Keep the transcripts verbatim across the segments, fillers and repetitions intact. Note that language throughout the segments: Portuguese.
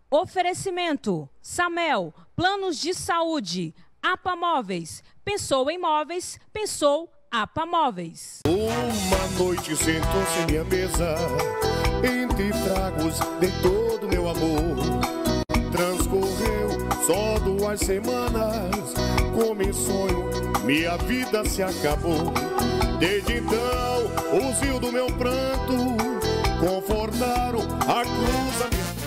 Oferecimento: Samel, planos de saúde. APA Móveis. Pensou em móveis, pensou APA Móveis. Uma noite sentou-se em minha mesa, entre tragos dei todo meu amor. Transcorreu só duas semanas, como em sonho minha vida se acabou. Desde então, os rios do meu pranto confortaram a cruz da minha...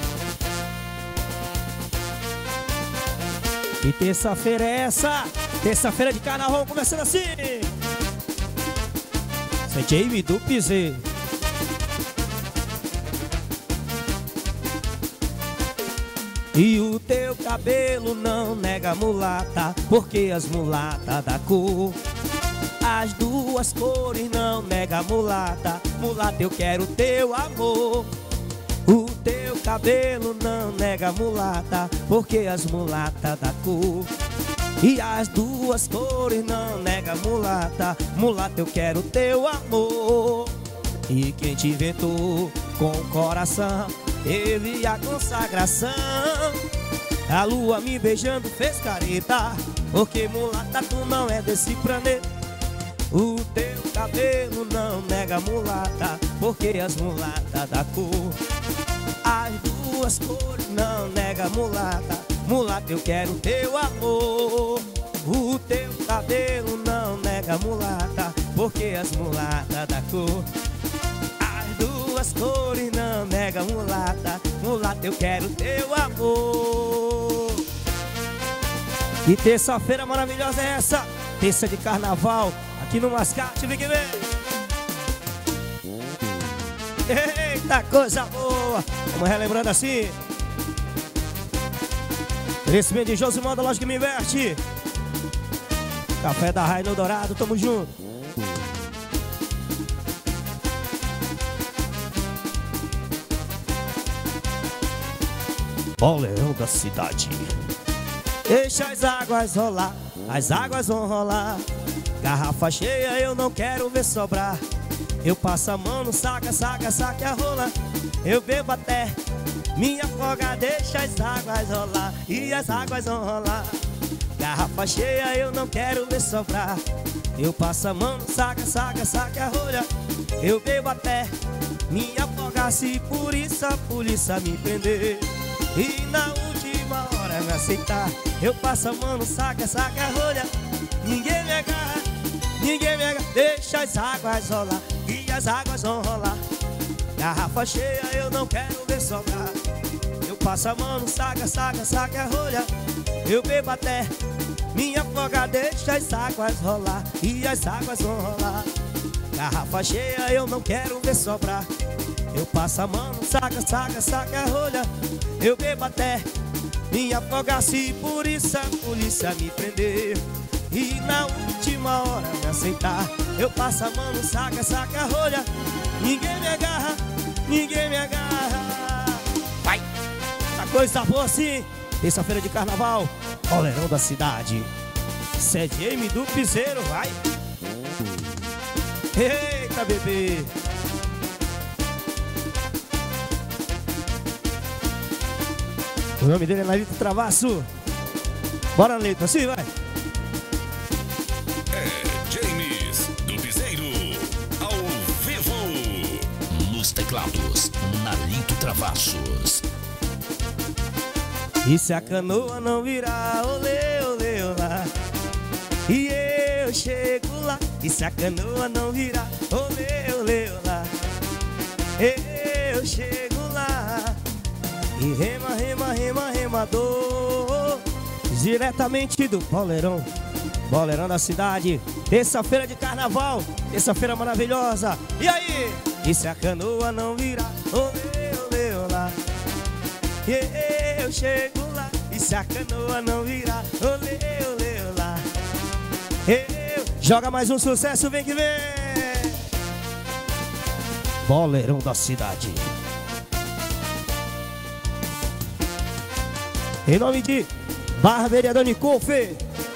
E terça-feira é essa? Terça-feira de carnaval começando assim. Isso é Jamie do Piseiro. E o teu cabelo não nega mulata, porque as mulatas da cor. As duas cores não nega mulata, mulata eu quero teu amor. O teu cabelo não nega mulata, porque as mulatas da cor. E as duas cores não nega mulata, mulata eu quero teu amor. E quem te inventou com o coração, teve a consagração. A lua me beijando fez careta, porque mulata tu não é desse planeta. O teu cabelo não nega mulata, porque as mulatas da cor. As duas cores não nega mulata, mulata eu quero teu amor. O teu cabelo não nega mulata, porque as mulatas da cor. As duas cores não nega mulata, mulata eu quero teu amor. E terça-feira maravilhosa é essa, terça de carnaval, aqui no Mascate, vem que vem. Eita, coisa boa! Vamos relembrando assim. Crescimento de Josimar da Loja que me investe. Café da Rainha no Dourado, tamo junto. Boleirão da cidade. Deixa as águas rolar, as águas vão rolar. Garrafa cheia eu não quero ver sobrar. Eu passo a mão no saca, saca, saca a rola. Eu bebo até minha folga, deixa as águas rolar. E as águas vão rolar. Garrafa cheia eu não quero ver sobrar. Eu passo a mão no saca, saca, saca a rola. Eu bebo até minha folga, se por isso a polícia me prender e na última hora me aceitar. Eu passo a mão no saca, saca a rola. Ninguém me agarra, ninguém me agarra. Deixa as águas rolar. E as águas vão rolar. Garrafa cheia eu não quero ver sobrar. Eu passo a mão no saca, saca, saca a rolha. Eu bebo até minha folga, deixa as águas rolar. E as águas vão rolar. Garrafa cheia eu não quero ver sobrar. Eu passo a mão no saca, saca, saca a rolha. Eu bebo até minha folga, se por isso a polícia me prender e na última hora me aceitar. Eu passo a mão no saca, saca a rolha. Ninguém me agarra, ninguém me agarra. Vai! Essa coisa boa assim. Terça-feira de carnaval, Boleirão da cidade. C D M do Piseiro, vai! Eita, bebê! O nome dele é Narito Travasso. Bora, Narito, assim, vai! Teclados, Narito Travassos. E se a canoa não virar, olê, olê, olá, e eu chego lá. E se a canoa não virar, olê, olê, olá, eu chego lá. E rema, rema, rema, remador. Diretamente do Boleirão, Boleirão da cidade. Terça-feira de carnaval, terça-feira maravilhosa. E aí? E se a canoa não virar, olê, olê, olá, e eu chego lá. E se a canoa não virar, olê, olê, olá, eu... Joga mais um sucesso, vem que vem. Boleirão da cidade. Em nome de Barbearia Dani Colfe.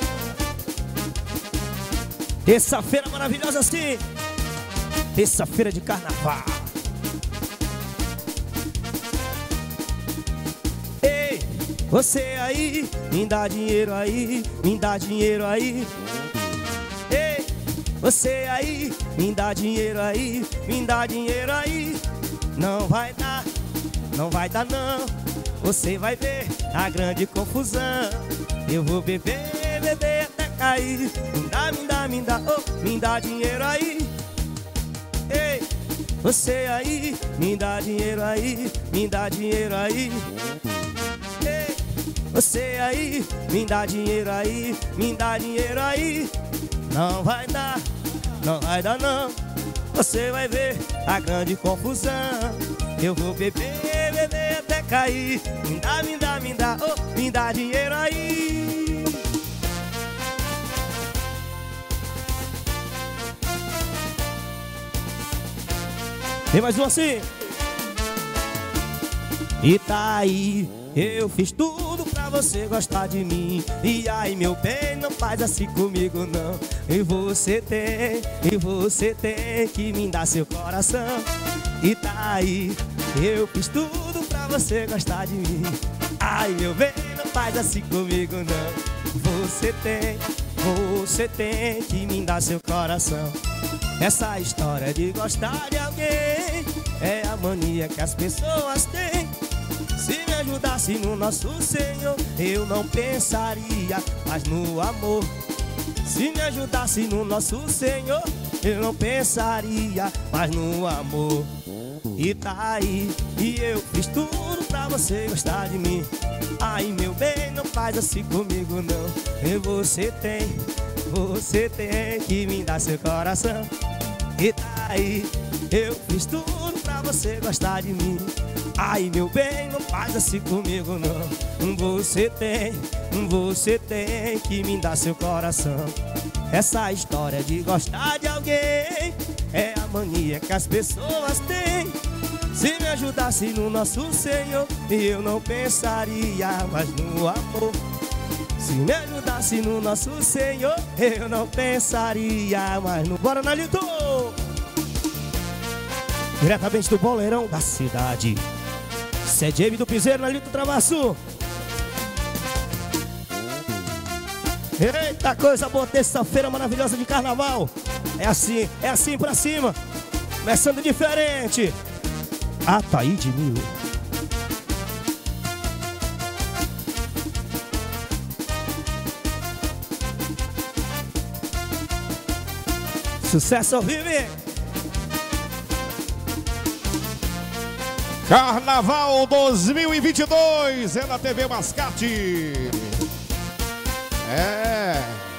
Terça-feira maravilhosa assim. Terça-feira de carnaval. Você aí, me dá dinheiro aí, me dá dinheiro aí. Ei, você aí, me dá dinheiro aí, me dá dinheiro aí. Não vai dar, não vai dar não. Você vai ver a grande confusão. Eu vou beber, beber até cair. Me dá, me dá, me dá, oh, me dá dinheiro aí. Ei, você aí, me dá dinheiro aí, me dá dinheiro aí. Ei, você aí, me dá dinheiro aí, me dá dinheiro aí. Não vai dar, não vai dar não. Você vai ver a grande confusão. Eu vou beber, beber até cair. Me dá, me dá, me dá, oh, me dá dinheiro aí. Tem mais um assim. E tá aí, eu fiz tudo pra você gostar de mim. E aí, meu bem, não faz assim comigo não. E você tem, e você tem que me dar seu coração. E tá aí, eu fiz tudo pra você gostar de mim. Ai, meu bem, não faz assim comigo não. Você tem, você tem que me dar seu coração. Essa história de gostar de alguém é a mania que as pessoas têm. Se me ajudasse no nosso Senhor, eu não pensaria mais no amor. Se me ajudasse no nosso Senhor, eu não pensaria mais no amor. E tá aí, e eu fiz tudo pra você gostar de mim. Ai, meu bem, não faz assim comigo não. E você tem, você tem que me dar seu coração. E tá aí, eu fiz tudo pra você gostar de mim. Ai, meu bem, não faz assim comigo não. Você tem, você tem que me dar seu coração. Essa história de gostar de alguém é a mania que as pessoas têm. Se me ajudasse no nosso Senhor, eu não pensaria mais no amor. Se me ajudasse no nosso Senhor, eu não pensaria mais no... Bora, Nalito! Diretamente do Boleirão da cidade. C J M do Piseiro, Nalito Travasso. Eita, coisa boa, terça-feira maravilhosa de carnaval. É assim, é assim pra cima. Começando diferente. Ataíde Mil. Sucesso ao vivo. Carnaval dois mil e vinte e dois é na T V Mascate. É.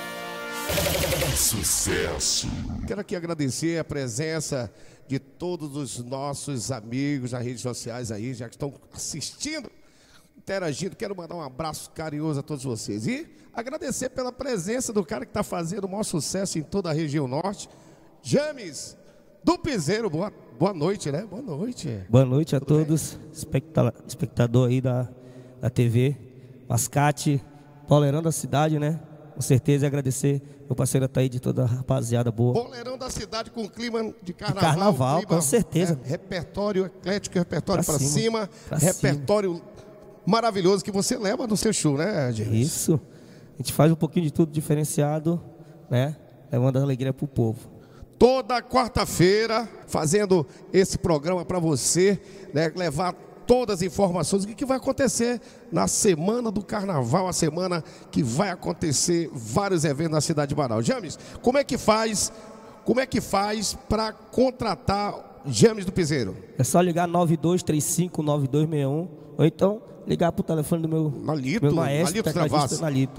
Sucesso. Quero aqui agradecer a presença de todos os nossos amigos nas redes sociais aí, já que estão assistindo, interagindo. Quero mandar um abraço carinhoso a todos vocês. E agradecer pela presença do cara que está fazendo o maior sucesso em toda a região norte, James do Piseiro. Boa, boa noite, né? Boa noite. Boa noite a Tudo todos, especta espectador aí da, da T V Mascate, Boleirão da cidade, né? Com certeza, agradecer meu parceiro Ataí de toda a rapaziada boa. Boleirão da cidade com clima de carnaval. De carnaval, clima, com certeza. É, repertório eclético, repertório para cima, cima pra repertório cima. Maravilhoso que você leva no seu show, né, James? Isso. A gente faz um pouquinho de tudo diferenciado, né? Levando a alegria pro povo. Toda quarta-feira, fazendo esse programa para você, né, levar todas as informações do que, que vai acontecer na semana do carnaval, a semana que vai acontecer vários eventos na cidade de Manaus. James, como é que faz, como é que faz para contratar James do Piseiro? É só ligar nove dois três cinco nove dois seis um ou então ligar pro telefone do meu, Nalito, meu maestro, Nalito Travasso. Nalito.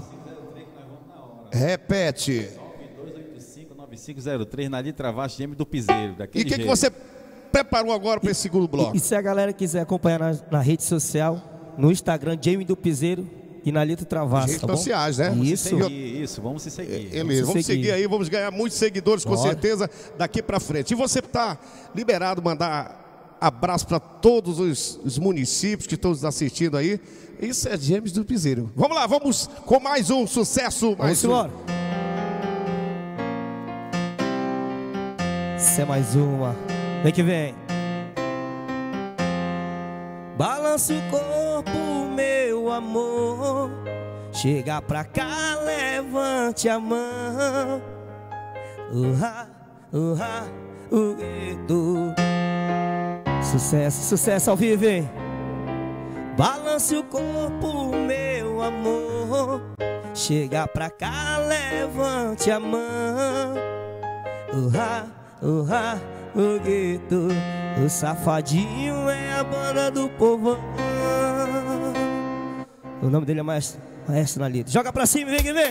Repete. nove dois oito cinco nove cinco zero três, Nalito Travasso, James do Piseiro. E o que, que você preparou agora para esse segundo bloco? E, e se a galera quiser acompanhar na, na rede social, no Instagram, James do Piseiro e Nalito Travasso, redes tá bom? sociais, né? Isso. Seguir, isso, vamos se seguir. É, vamos, vamos seguir. seguir aí, vamos ganhar muitos seguidores, com Bora. certeza, daqui para frente. E você está liberado mandar abraço para todos os, os municípios que estão nos assistindo aí. Isso é James do Piseiro. Vamos lá, vamos com mais um sucesso. Mais Vamos um. embora. Isso é mais uma. Vem que vem. Bala. balance o corpo, meu amor. Chega pra cá, levante a mão. Uhá, uhá, o gueto. Sucesso, sucesso ao vivo, hein? Balance o corpo, meu amor. Chega pra cá, levante a mão. Uhá, uhá, o gueto. O Safadinho é a banda do povão. O nome dele é Maestro, Maestro Nalito. Joga pra cima, vem que vem.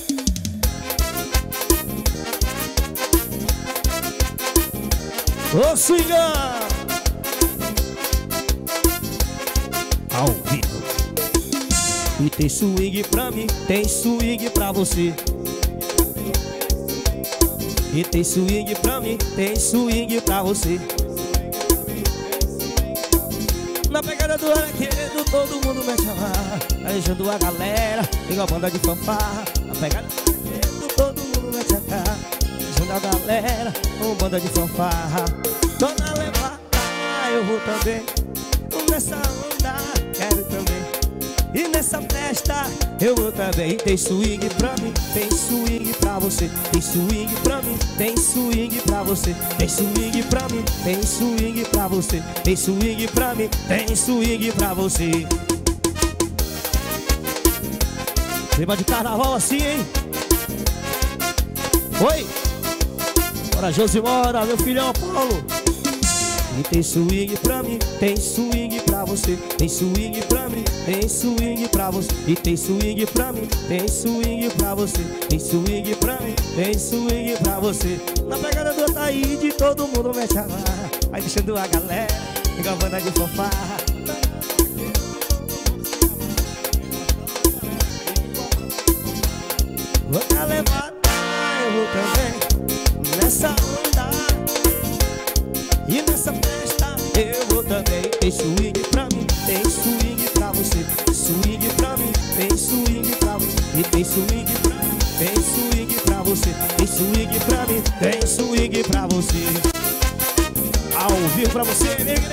Ô swinga! Ao vivo. E tem swing pra mim, tem swing pra você. E tem swing pra mim, tem swing pra você. Na pegada do araquedo, todo mundo mete a marra, deixando a galera igual a banda de fanfarra. Na pegada do araquedo, todo mundo mete a cara, deixando a galera uma banda de fanfarra. Tô na levada, eu vou também. Nessa onda, quero também. E nessa festa, eu vou também. Tem swing pra mim, tem swing pra você. Tem swing pra mim, tem swing pra você. Tem swing pra mim, tem swing pra você. Tem swing pra mim, tem swing pra você. Clima de carnaval assim, hein? Oi! Bora, Josimora, meu filhão Paulo. E tem swing pra mim, tem swing pra você. Tem swing pra mim, tem swing pra você. E tem swing pra mim, tem swing pra você. Tem swing pra mim, tem swing pra você. Na pegada do Ataíde, todo mundo mete a marra, vai deixando a galera igual a banda de fanfarra. Vou te levar, eu vou também. Nessa onda e nessa festa, eu vou também. Tem swing pra mim, tem swing pra você. Swing pra mim, tem swing pra você. E tem swing pra mim, tem swing pra você. Tem swing pra mim, tem swing pra você. Ao vivo pra você, negra.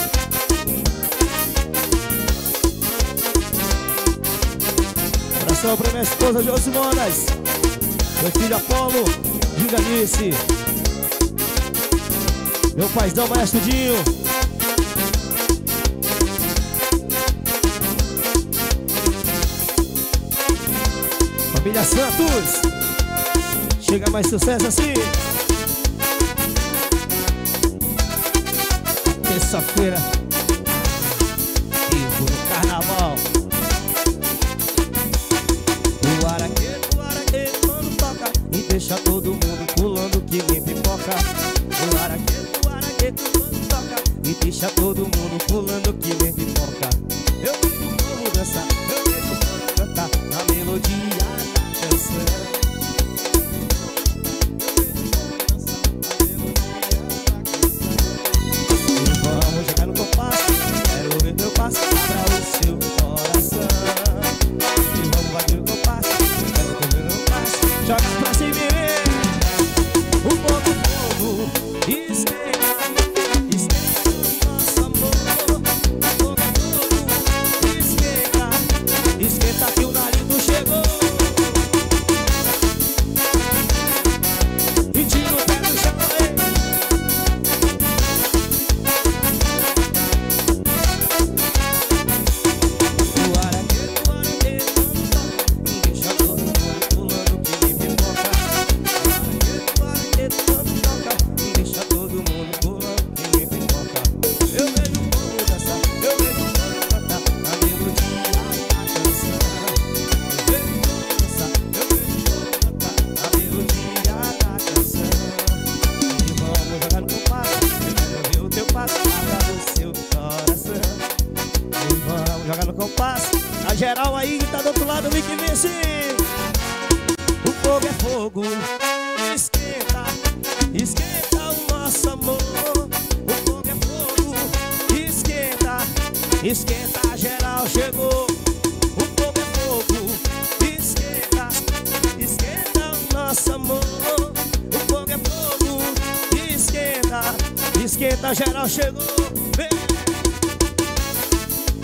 Abração pra minha esposa Josimonas, meu filho Apolo, Gingalice, meu paizão Maestro Dinho. Família Santos, chega mais sucesso assim. Terça-feira, vivo no carnaval. O araquedo, o araquedo quando toca e deixa todo mundo pulando que nem pipoca. O araquedo, o araquedo quando toca e deixa todo mundo pulando que nem pipoca. Eu vejo o povo dançar, eu vejo o povo cantar na melodia da canção. Vamos jogar no compasso, quero ver teu passo para o seu coração. E vamos bater o compasso, quero ver meu passo. Joga pra cima e vem. O fogo, fogo, esquenta, esquenta o nosso amor. O fogo, fogo, esquenta, esquenta que o Nalito chegou. E tira o pé do chão, hein? Joga no compasso, a geral aí que tá do outro lado, vem que vem assim. O fogo é fogo, esquenta, esquenta o nosso amor. O fogo é fogo, esquenta, esquenta, a geral chegou. O fogo é fogo, esquenta, esquenta o nosso amor. O fogo é fogo, esquenta, esquenta, a geral chegou. Vem.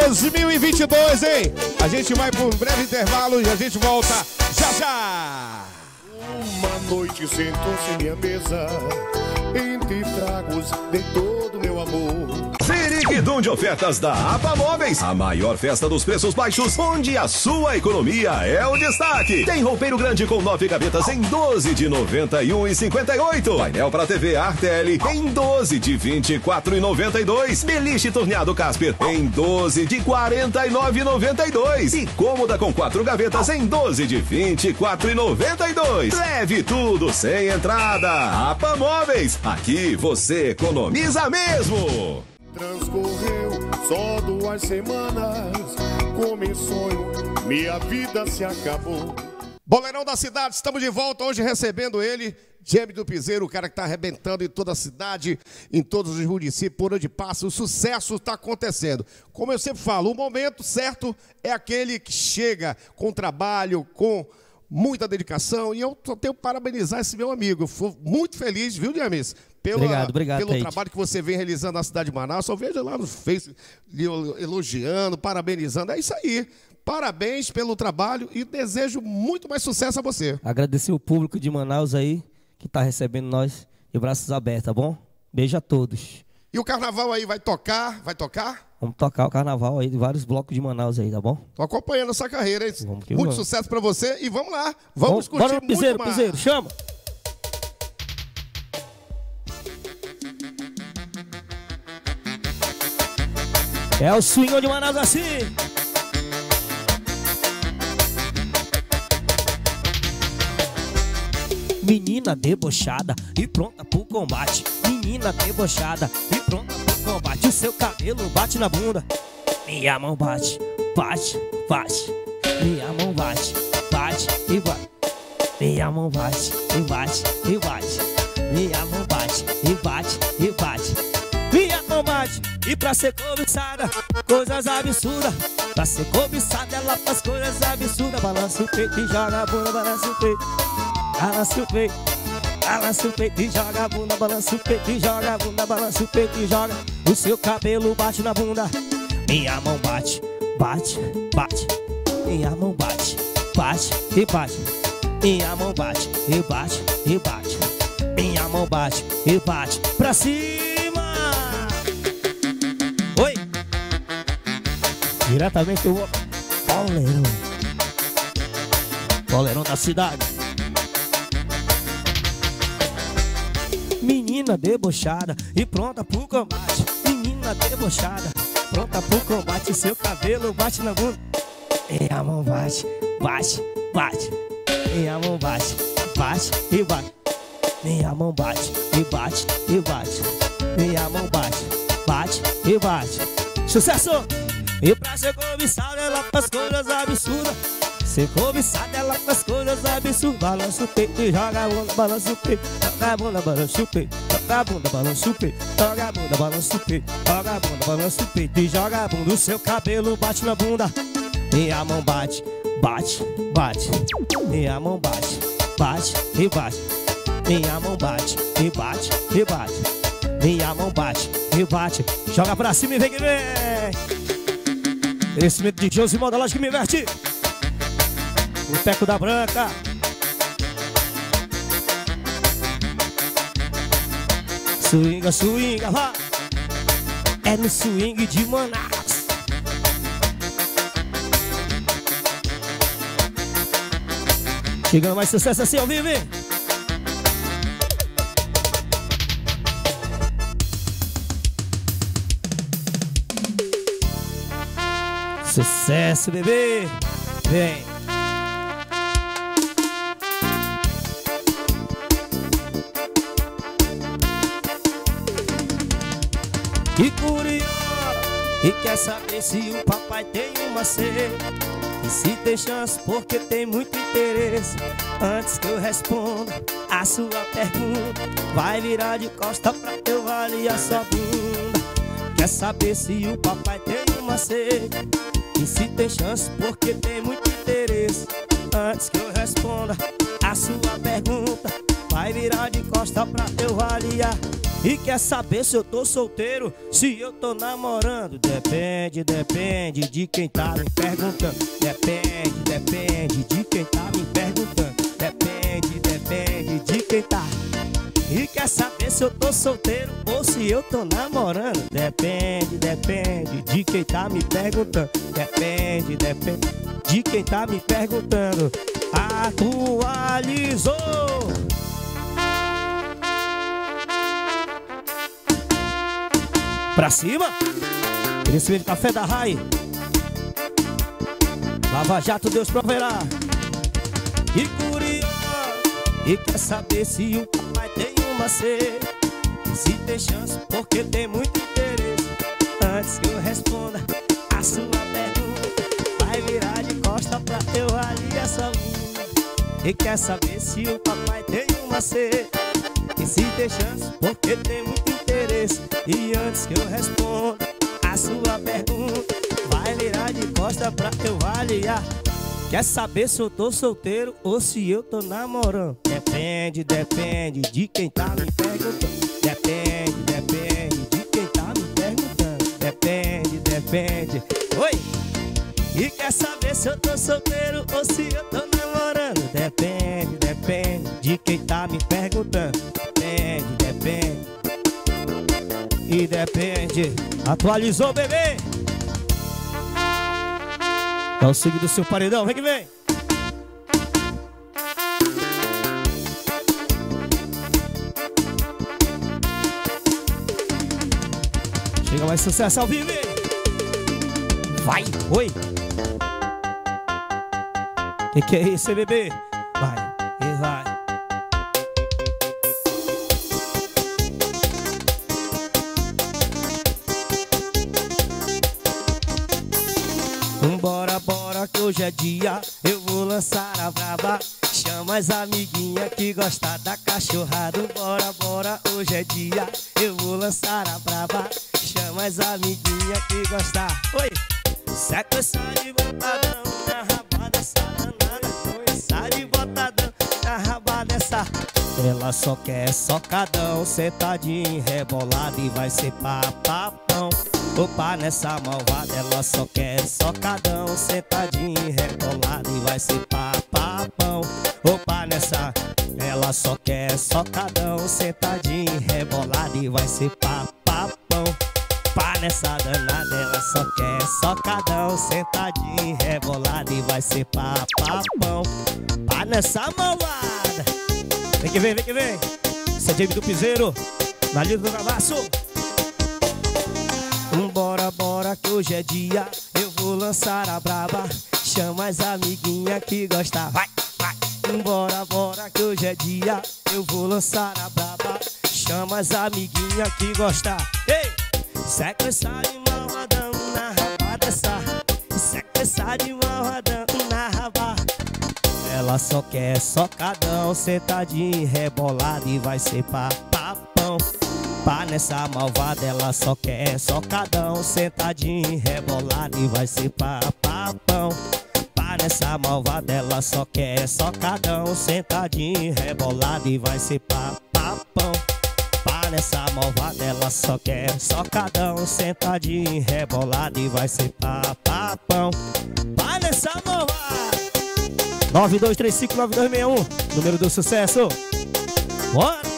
dois mil e vinte e dois, hein? A gente vai por um breve intervalo e a gente volta já já. Uma noite sentou-se em minha mesa, entre tragos de todo meu amor. Siriguidum de ofertas da APA Móveis, a maior festa dos preços baixos, onde a sua economia é o destaque. Tem roupeiro grande com nove gavetas em doze de noventa e um e cinquenta e oito. Painel para T V Artel em doze de vinte e quatro e noventa e dois. Beliche torneado Casper em doze de quarenta e nove e noventa e dois. E cômoda com quatro gavetas em doze de vinte e quatro e noventa e dois. Leve tudo sem entrada. APA Móveis, aqui você economiza mesmo. Transcorreu só duas semanas, como em sonho, minha vida se acabou. Boleirão da cidade, estamos de volta hoje recebendo ele, Jaime do Piseiro, o cara que está arrebentando em toda a cidade, em todos os municípios, por onde passa, o sucesso está acontecendo. Como eu sempre falo, o momento certo é aquele que chega com trabalho, com muita dedicação, e eu só tenho que parabenizar esse meu amigo. Eu fui muito feliz, viu, James? Pela, obrigado, obrigado, pelo Tate. trabalho que você vem realizando na cidade de Manaus. Só vejo lá no Face elogiando, parabenizando. É isso aí. Parabéns pelo trabalho e desejo muito mais sucesso a você. Agradecer o público de Manaus aí, que está recebendo nós de braços abertos, tá bom? Beijo a todos. E o carnaval aí vai tocar? Vai tocar? Vamos tocar o carnaval aí de vários blocos de Manaus aí, tá bom? Tô acompanhando essa carreira, hein? Vamos que muito vamos. sucesso pra você e vamos lá. Vamos Vamos, curtir bora, muito Piseiro, mais. Piseiro, chama! É o swing de Manaus assim. Menina debochada e pronta pro combate. Menina debochada e pronta pro combate. O seu cabelo bate na bunda. Minha mão bate, bate, bate. Minha mão bate, bate e bate. Minha mão bate e bate e bate. Minha mão bate e bate e bate. Minha mão bate e pra ser cobiçada, coisas absurdas. Pra ser cobiçada ela faz coisas absurdas. Balança o peito e joga a bunda, balança o peito. Balança o peito, balança o peito e joga a bunda. Balança o peito e joga a bunda, balança o peito e joga. O seu cabelo bate na bunda. Minha mão bate, bate, bate. Minha mão bate, bate e bate. Minha mão bate e bate e bate. Minha mão bate e bate pra cima. Oi! Diretamente do Boleirão. Boleirão da cidade. Menina debochada e pronta pro combate. Menina debochada, pronta pro combate. Seu cabelo bate na bunda. E a mão bate, bate, bate. E a mão bate, bate e bate. Minha mão bate e bate e bate. Minha mão bate, bate e bate. Sucesso! E pra ser cobiçada ela faz coisas absurdas. Ser cobiçada ela faz coisas absurdas. Balança o peito e joga a bunda, balança o peito. Joga a bunda, balança o peito. Joga a bunda, balança o peito. Joga a bunda, balança o peito. Joga a bunda, balança o peito e joga a bunda. O seu cabelo bate na bunda. Minha mão bate, bate, bate. Minha mão bate, bate e bate. Minha mão bate e bate e bate. Minha mão bate e bate. Joga pra cima e vem que vem. Crescimento de Josimão da loja que me inverte. O Teco da Branca. Swinga, swinga, vá. É no swing de Manaus. Chegando mais sucesso assim ao vivo, hein? Sucesso, bebê. Vem. Que curioso. E quer saber se o papai tem uma sede. E se tem chance porque tem muito interesse. Antes que eu responda a sua pergunta, vai virar de costa pra eu avaliar sua bunda. Quer saber se o papai tem uma sede. E se tem chance porque tem muito interesse. Antes que eu responda a sua pergunta, vai virar virar de costa pra eu avaliar. E quer saber se eu tô solteiro, se eu tô namorando? Depende, depende de quem tá me perguntando. Depende, depende de quem tá me perguntando. Depende, depende de quem tá. E quer saber se eu tô solteiro ou se eu tô namorando? Depende, depende de quem tá me perguntando. Depende, depende de quem tá me perguntando. Atualizou. Pra cima. Esse de café da Rai. Lava Jato, Deus proverá. E curioso. E quer saber se o papai tem uma sede, se tem chance porque tem muito interesse. Antes que eu responda a sua pergunta, vai virar de costa pra eu avaliar sua bunda. E quer saber se o papai tem uma sede, e se tem chance porque tem muito interesse. E antes que eu responda a sua pergunta, vai virar de costa pra eu avaliar. Quer saber se eu tô solteiro ou se eu tô namorando? Depende, depende de quem tá me perguntando. Depende, depende de quem tá me perguntando. Depende, depende. Oi! E quer saber se eu tô solteiro ou se eu tô namorando? Depende, depende de quem tá me perguntando. Depende, depende. E depende. Atualizou, bebê! É o seguinte do seu paredão, vem que vem. Chega mais sucesso ao vivo. Vai, oi. Que que é isso, bebê? Vai, e vai. Bora, bora que hoje é dia, eu vou lançar a braba. Chama as amiguinhas que gostam da cachorrada. Bora, bora, hoje é dia, eu vou lançar a braba. Chama as amiguinhas que gostam. Oi! Sequência de botadão na raba dessa danada. Sequência de botadão na raba dessa. Ela só quer socadão, sentadinho, rebolado e vai ser papapão. Opa, nessa malvada ela só quer socadão, sentadinho, rebolado e vai ser papapão. Opa, nessa ela só quer socadão, sentadinho, rebolado e vai ser papapão. Pá, nessa danada ela só quer socadão, sentadinho, rebolado e vai ser papapão. Pá, nessa malvada. Vem que vem, vem que vem. Esse é Jamie do Piseiro, na linha do Gravaço. Bora, bora que hoje é dia, eu vou lançar a braba. Chama as amiguinhas que gostam. Vai, vai. Bora, bora que hoje é dia, eu vou lançar a braba. Chama as amiguinhas que gostam. Ei! Sequência de malvadão na raba dessa. Sequência de malvadão na raba. Ela só quer socadão, sentadinho, rebolado e vai ser papapão. Pá, nessa malvada ela só quer socadão, sentadinho, rebolado e vai ser papapão. Pá, nessa malvada ela só quer socadão, sentadinho, rebolado e vai ser papapão. Pá, nessa malvada ela só quer socadão, sentadinho, rebolado e vai ser papapão. Pá, nessa malvada. nove dois três cinco nove dois seis um, número do sucesso. Bora!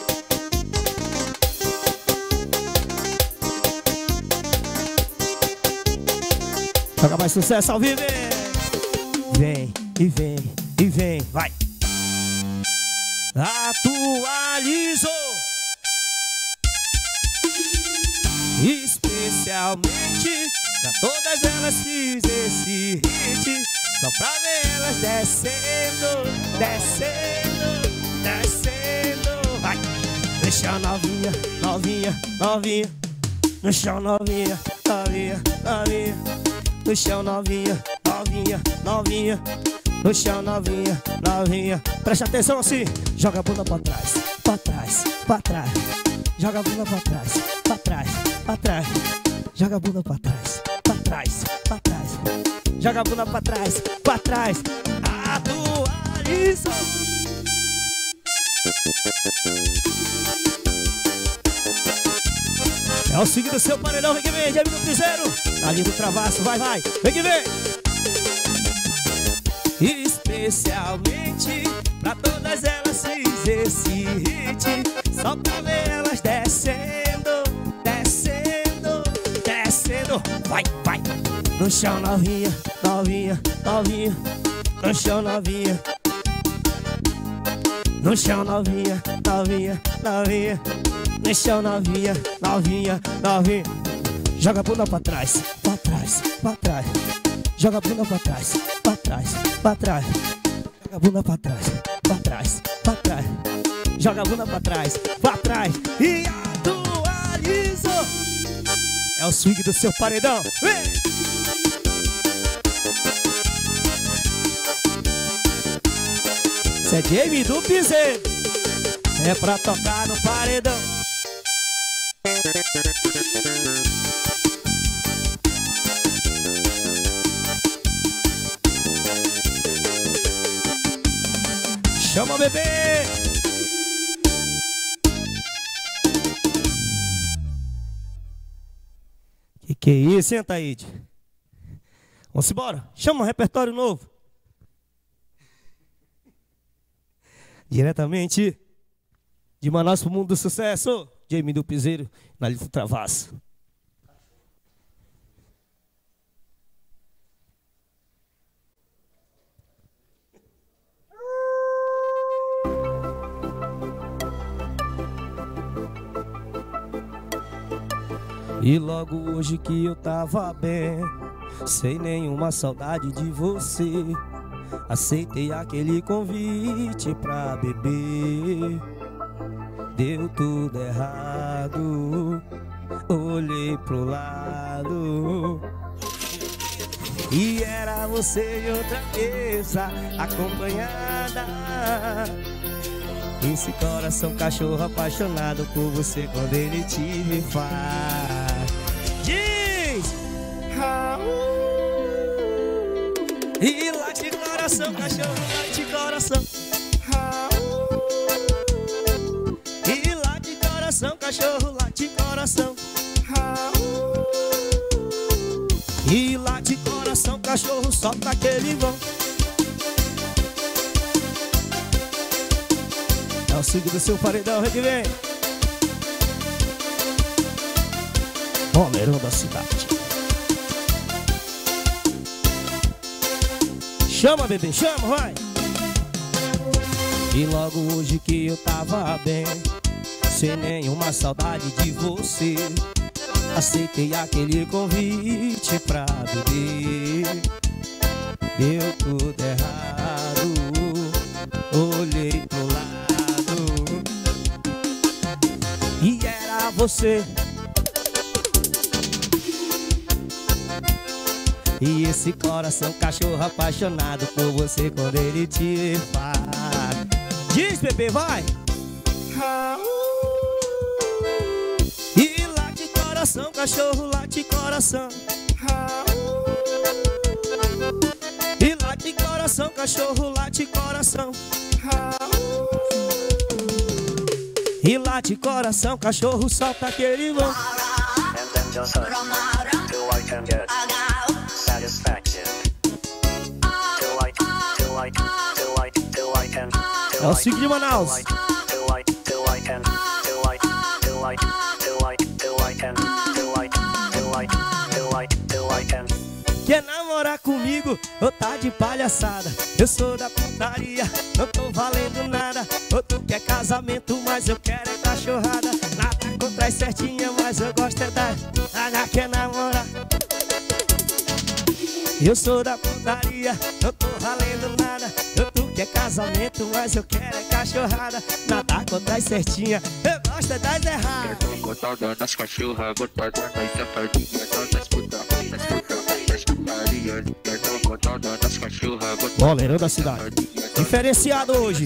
Joga mais sucesso ao vivo. Vem, e vem, e vem, vai. Atualizou. Especialmente pra todas elas fiz esse hit, só pra ver elas descendo, descendo, descendo. Vai. No chão novinha, novinha, novinha. No chão novinha, novinha, novinha. No chão novinha, novinha, novinha. No chão novinha, novinha. Presta atenção assim. Joga a bunda pra trás, pra trás, pra trás. Joga a bunda pra trás, pra trás, pra trás. Joga a bunda pra trás, pra trás, pra trás. Joga a bunda pra trás, pra trás. Atualiza. É o seguinte do seu paredão, vem que vem, Jaime do Piseiro. Ali do Travasso, vai, vai, vem que vem. Especialmente pra todas elas fiz esse hit, só pra ver elas descendo, descendo, descendo. Vai, vai. No chão novinha, novinha, novinha. No chão novinha. No chão novinha, novinha, novinha. No chão novinha, novinha, novinha. Joga a bunda pra trás, pra trás, pra trás. Joga a bunda pra trás, pra trás, pra trás. Joga a bunda pra trás, pra trás, pra trás. Joga a bunda pra trás, pra trás. E atualizou. É o swing do seu paredão. Vem! Isso é Jaime do Piseiro. É pra tocar no paredão. Chama, bebê! Que que é isso, hein, Taíde? Vamos embora. Chama um repertório novo. Diretamente de Manaus pro mundo do sucesso, Jaime do Piseiro, na Lito Travasso. E logo hoje que eu tava bem, sem nenhuma saudade de você, aceitei aquele convite pra beber. Deu tudo errado, olhei pro lado e era você e outra mesa acompanhada. Esse coração cachorro apaixonado por você quando ele te me faz. Diz! E late coração, cachorro, late coração. E late coração, cachorro, late coração. E late coração, cachorro, solta aquele vão. É o signo do seu paredão, vem que vem. Boleirão da cidade. Chama, bebê, chama, vai. E logo hoje que eu tava bem, sem nenhuma saudade de você, aceitei aquele convite pra beber. Deu tudo errado, olhei pro lado e era você. E esse coração cachorro apaixonado por você quando ele te faz. Diz, bebê, vai! E late coração, cachorro, late coração. E late coração, cachorro, late coração. E late coração, cachorro, solta aquele vão. And then just hurt till I can get satisfaction. Till I, till I, till I, till I can. É o Sig de Manaus. Till I, till I can. Till I, till I, till I, till I can. Till I, till I, till I, till I can. Quer namorar comigo ou tá de palhaçada? Eu sou da putaria, não tô valendo nada. Ou tu quer casamento, mas eu quero é cachorrada. Nada contra as certinha, mas eu gosto é da... Nada quer namorar. Eu sou da putaria, não tô valendo nada. Eu tu quer casamento, mas eu quero é cachorrada. Nada contra as certinha, eu gosto é das erradas. Eu tô botada nas cachorras, botada nas safadinhas, nas putas, nas putas. Boleirão da cidade. Diferenciado hoje.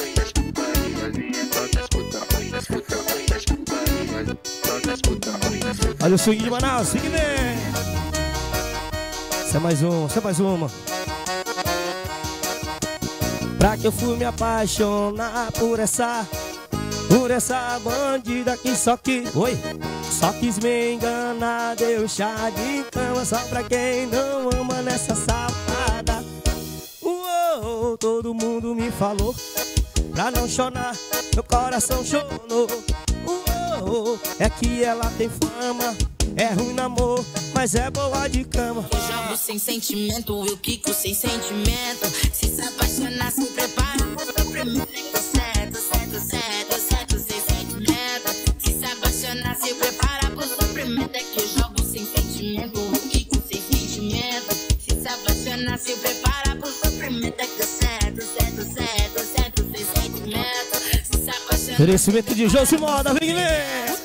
Olha o swing de Manaus, swing vem. Isso é mais um, isso é mais uma. Pra que eu fui me apaixonar por essa por essa bandida que só que, oi, só quis me enganar. Deu chá de cama só pra quem não ama nessa safada. Uou, todo mundo me falou pra não chorar, meu coração chorou. Uou, é que ela tem fama, é ruim no amor, mas é boa de cama. Eu jogo sem sentimento, eu quico sem sentimento. Se se apaixonar, se prepara pro primeiro certo, certo, certo, certo, sem sentimento. Se se apaixonar, se prepara pro sofrimento. É que eu jogo sem sentimento, eu quico sem sentimento. Se se apaixonar, se prepara pro sofrimento. É que eu certo, certo, certo, certo, sem sentimento. Se se apaixonar, oferecimento de Josi Moda, vem ver.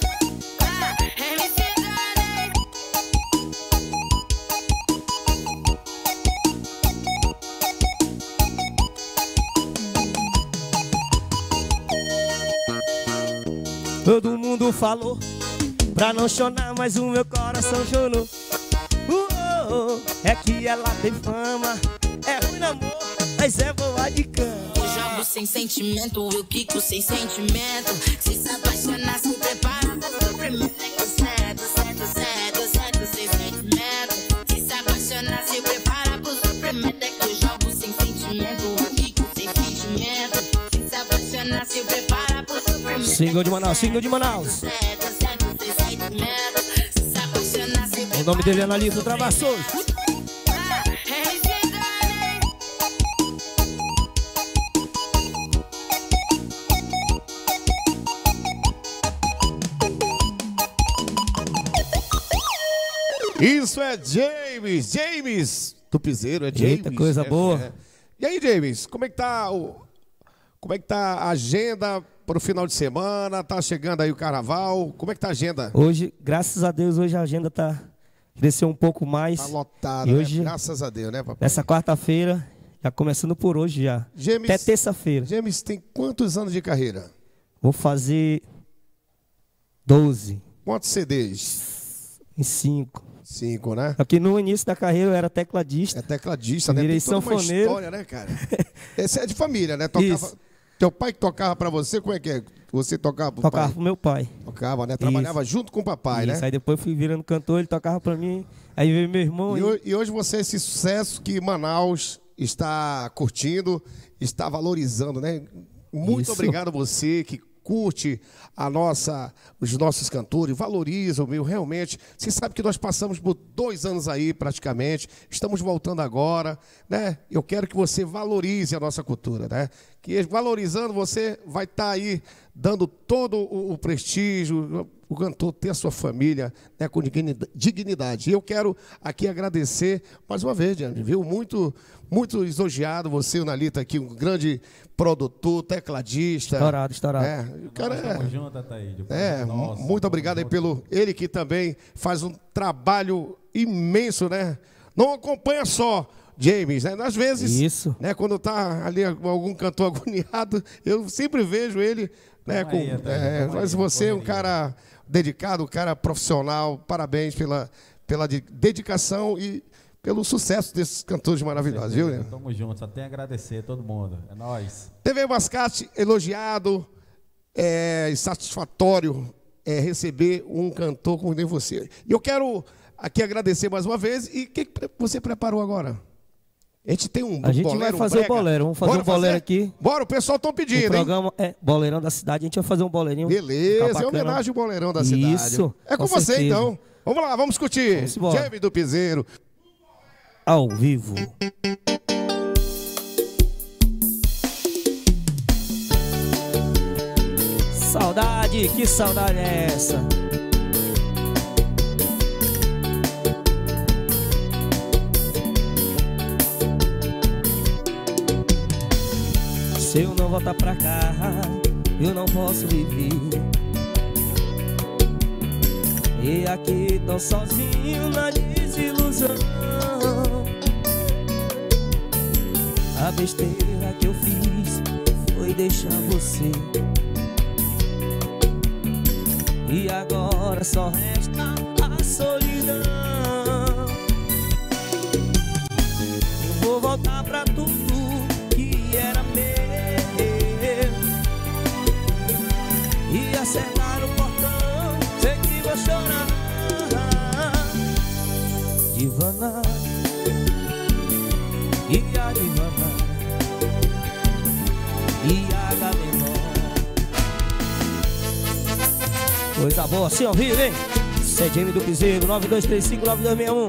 Todo mundo falou pra não chorar, mas o meu coração chorou. Uou, é que ela tem fama, é ruim no amor, mas é boa de cama. Eu jogo sem sentimento, eu quico sem sentimento. Se se apaixonar, se prepara pro sofrimento. É que eu certo, certo, certo, certo, sem sentimento. Se se apaixonar, se prepara pro sofrimento. É que eu jogo sem sentimento, eu quico sem sentimento. Se se apaixonar, se prepara pro sofrimento. Single de Manaus, single de Manaus. O nome dele é Analisa Travassos. Isso é James, James do Piseiro, é James. Eita, coisa é, boa. É. E aí, James, como é que tá o, como é que tá a agenda para o final de semana? Tá chegando aí o carnaval, como é que tá a agenda? Hoje, graças a Deus, hoje a agenda tá cresceu um pouco mais. Tá lotada, e hoje, né? Graças a Deus, né, papai? Essa quarta-feira, já começando por hoje já. James, até terça-feira. James tem quantos anos de carreira? Vou fazer doze. Quantos C Ds? Em cinco. Cinco, né? Aqui no início da carreira eu era tecladista. É tecladista, né? Virei Tem toda uma sanfoneiro. história, né, cara? Esse é de família, né? Tocava... Isso. Teu pai que tocava pra você, como é que é? Você tocava pro Tocava pai? pro meu pai. Tocava, né? Trabalhava Isso. junto com o papai, Isso. né? Aí depois fui virando cantor, ele tocava pra mim. Aí veio meu irmão. E, E, ho- e hoje você é esse sucesso que Manaus está curtindo, está valorizando, né? Muito Isso. obrigado a você que curte a nossa, os nossos cantores, valoriza o meu, realmente. Você sabe que nós passamos por dois anos aí, praticamente, estamos voltando agora, né? Eu quero que você valorize a nossa cultura, né? Que valorizando, você vai estar aí dando todo o, o prestígio, o cantor ter a sua família, né, com dignidade- dignidade. E eu quero aqui agradecer mais uma vez, Diane, viu? Muito, muito elogiado você, o Nalita, aqui, um grande produtor, tecladista. Estourado, estourado. É, o cara Nós é, estamos juntos, Ataíde. é, Nossa, muito obrigado aí pelo ele que também faz um trabalho imenso, né? Não acompanha só James, né? Às vezes, Isso. né, quando tá ali algum cantor agoniado, eu sempre vejo ele, né, Tamo com, aí, Ataíde, é, tamo mas aí, você é um correria. cara dedicado, um cara profissional. Parabéns pela pela de- dedicação e pelo sucesso desses cantores maravilhosos, viu, né? Tamo juntos, só tem a agradecer todo mundo. É nóis. T V Mascate, elogiado, é satisfatório é, receber um cantor como nem você. E eu quero aqui agradecer mais uma vez. E o que, que você preparou agora? A gente tem um A gente bolero, vai um fazer o brega. bolero. Vamos fazer Bora um bolero fazer? aqui. Bora, o pessoal está O pedindo, hein? programa é Boleirão da Cidade. A gente vai fazer um boleirinho. Beleza, Ficar é bacana. homenagem ao Boleirão da cidade. Isso, É com, com você, certeza. então. Vamos lá, vamos discutir. Vamos embora. James do Piseiro. Ao vivo. Saudade, que saudade é essa? Se eu não voltar pra cá, eu não posso viver. E aqui tô sozinho na desilusão. A besteira que eu fiz foi deixar você. E agora só resta a solidão. Eu vou voltar pra tudo que era meu. e acertar no portão. Sei que vou chorar. Divana, e a divana, e a gamelão. Coisa boa, assim ao vivo, hein? C D M do Piseiro, nove dois três cinco nove dois seis um.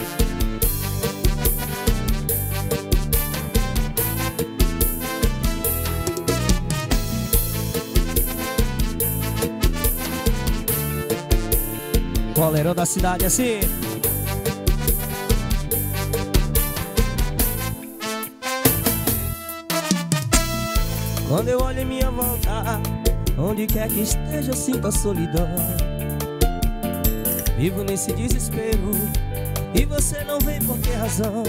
Boleirão da cidade assim. Quando eu olho em minha volta, onde quer que esteja eu sinto a solidão. Vivo nesse desespero e você não vem por que razão.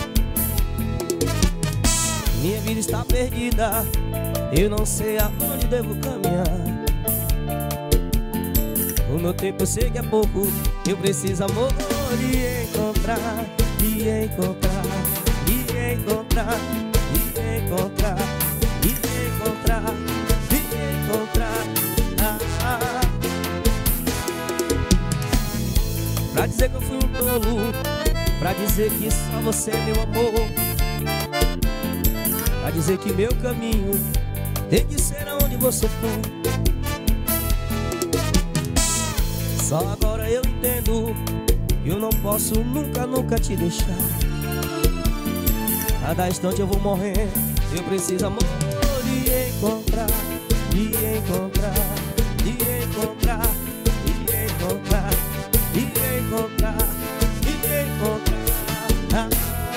Minha vida está perdida, eu não sei aonde devo caminhar. O meu tempo eu sei que é pouco, eu preciso, amor, de encontrar, de encontrar, de encontrar, de encontrar, de encontrar, de encontrar. Ah, ah. Pra dizer que eu fui um tolo, pra dizer que só você é meu amor, pra dizer que meu caminho tem que ser aonde você for. Só agora eu entendo que eu não posso nunca, nunca te deixar. Cada instante eu vou morrer, eu preciso, amor, de encontrar, de encontrar, de encontrar, de encontrar, de encontrar, de encontrar.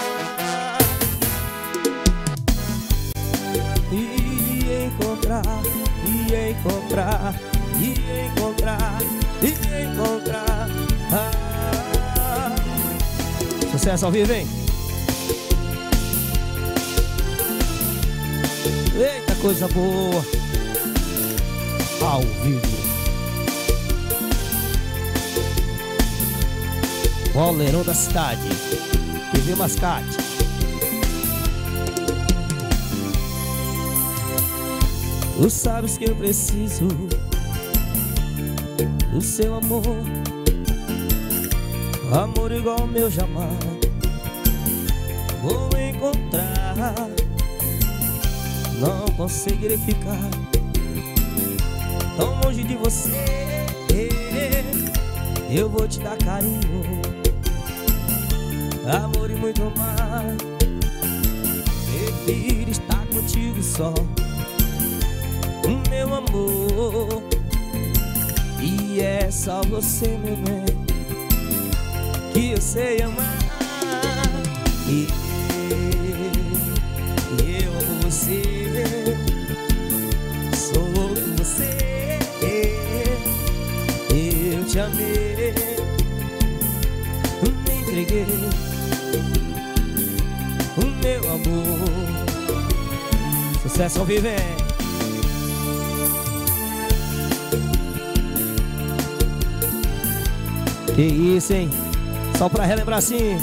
De encontrar, de encontrar, de encontrar, de encontrar. Ah. Sucesso ao vivo, hein? Eita, coisa boa. Ao vivo. Boleirão da cidade, T V Mascate. Tu sabes que eu preciso do seu amor, amor igual ao meu jamais vou encontrar. Não conseguirei ficar tão longe de você. Eu vou te dar carinho, amor e muito mais. Prefiro estar contigo só, meu amor. E é só você, meu bem, que eu sei amar. E eu amo você, sou louco por você. Eu te amei, me entreguei, o meu amor. Sucesso ao vivo, hein? Que isso, hein? Só pra relembrar assim.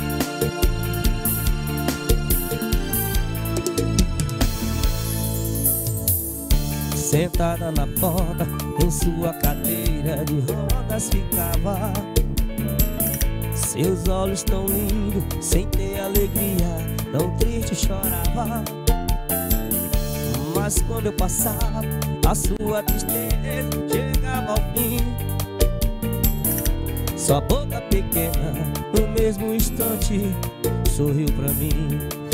Sentada na porta, em sua cadeira de rodas ficava. Seus olhos tão lindos, sem ter alegria, tão triste chorava. Mas quando eu passava, a sua tristeza chegava ao fim. Sua boca pequena, no mesmo instante, sorriu pra mim.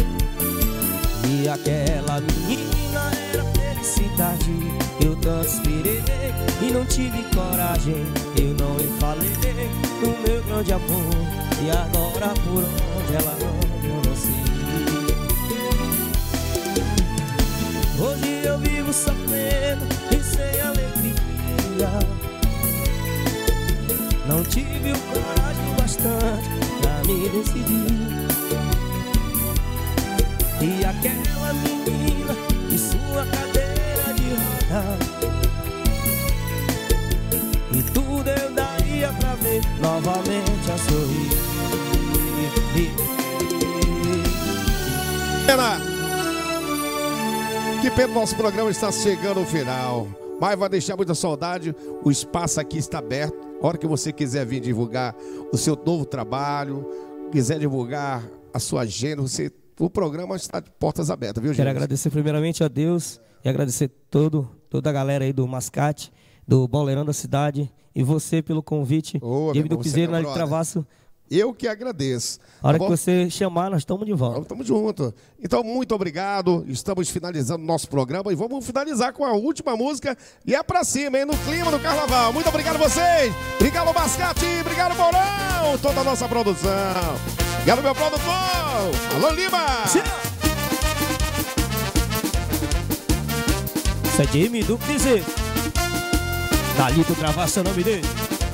E aquela menina era felicidade, eu tanto esperei e não tive coragem. Eu não lhe falei do meu grande amor, e agora por onde ela anda eu não sei. Hoje eu vivo sofrendo e sem alegria. Não tive o coragem bastante pra me decidir. E aquela menina de sua cadeira de roda, e tudo eu daria pra ver novamente a sorrir. Pena, que pena, nosso programa está chegando ao final. mas vai deixar muita saudade. O espaço aqui está aberto. A hora que você quiser vir divulgar o seu novo trabalho, quiser divulgar a sua agenda, você, o programa está de portas abertas, viu, gente? Quero agradecer primeiramente a Deus e agradecer todo, toda a galera aí do Mascate, do Boleirão da Cidade, e você pelo convite. Ô, Diego do você Piseiro, é na meu de brother. Travasso. Eu que agradeço. A hora Tá que bom? você chamar, nós estamos de volta. Estamos juntos. Então, muito obrigado. Estamos finalizando o nosso programa e vamos finalizar com a última música. E é pra cima, hein? No clima do carnaval. Muito obrigado a vocês. Obrigado, Mascate. Obrigado, Mourão. Toda a nossa produção. Obrigado, meu produtor. Alô, Lima. Isso é Jimmy do Piseiro. Dali tu Travasso é o nome dele.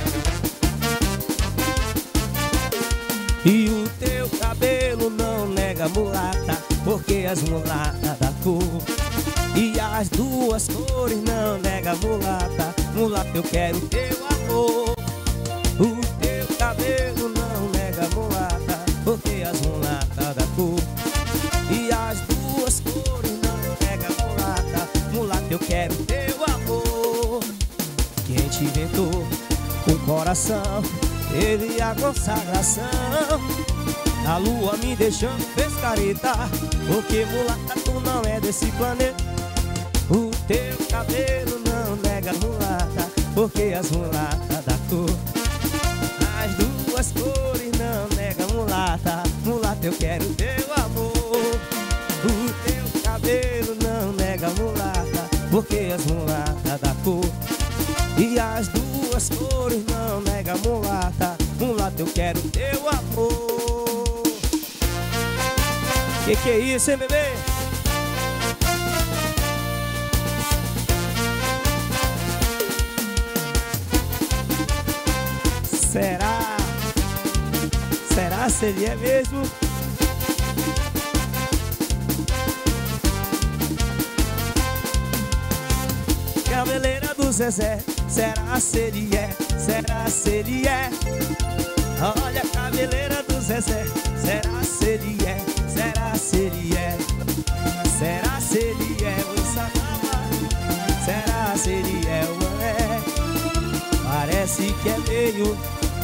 E o teu cabelo não nega mulata, porque as mulatas da cor. E as duas cores não nega mulata, mulata eu quero teu amor. O teu cabelo não nega mulata, porque as mulatas da cor. E as duas cores não nega mulata, mulata eu quero teu amor. Quem te inventou com coração, teve a consagração. A lua me deixando fez careta, porque mulata tu não é desse planeta. O teu cabelo não nega mulata, porque as mulatas da cor. As duas cores não nega mulata, mulata eu quero teu amor. O teu cabelo não nega mulata, porque as mulatas da cor. E as duas cores não nega mulata, mulata eu quero teu amor. Que que é isso, hein, bebê? Será? Será se ele é mesmo? Cabeleira do Zezé, será se ele é? Será se ele é? Olha a cabeleira do Zezé, será se ele é? Será se ele é? Será se ele é o Sanama? Será se ele é o é? Parece que é meio.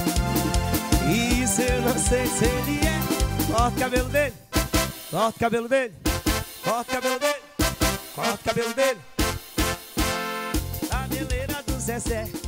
Isso eu não sei se ele é. Corta o cabelo dele, corta o cabelo dele, corta o cabelo dele, corta o cabelo dele. Cabeleira do Zezé,